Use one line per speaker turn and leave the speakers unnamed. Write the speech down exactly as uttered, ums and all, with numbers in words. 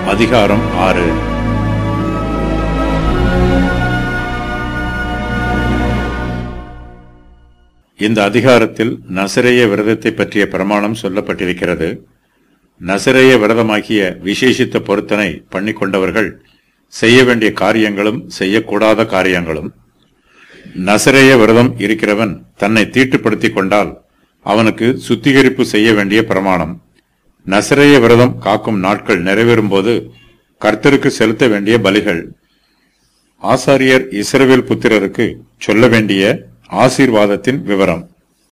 அதிகாரம் ஆறு. இந்த அதிகாரத்தில் நசரேய விரதத்தை பற்றிய பிரமாணம் சொல்லப்பட்டிருக்கிறது. நசரேய விரதமாகிய விசேஷித்த பொருத்தனை பண்ணிக்கொண்டவர்கள் செய்ய வேண்டிய காரியங்களும் செய்யக்கூடாத காரியங்களும். நசரேய விரதம் இருக்கிறவன் தன்னை தீட்டுப்படுத்திக் கொண்டால் அவனுக்கு சுத்திகரிப்பு செய்ய வேண்டிய பிரமாணம். நசரேய விரதம் காக்கும் நாட்கள் நிறைவேறும் போது கர்த்தருக்கு செலுத்த வேண்டிய பலிகள். ஆசாரியர் இஸ்ரவேல் புத்திரருக்கு சொல்ல வேண்டிய ஆசீர்வாதத்தின் விவரம்.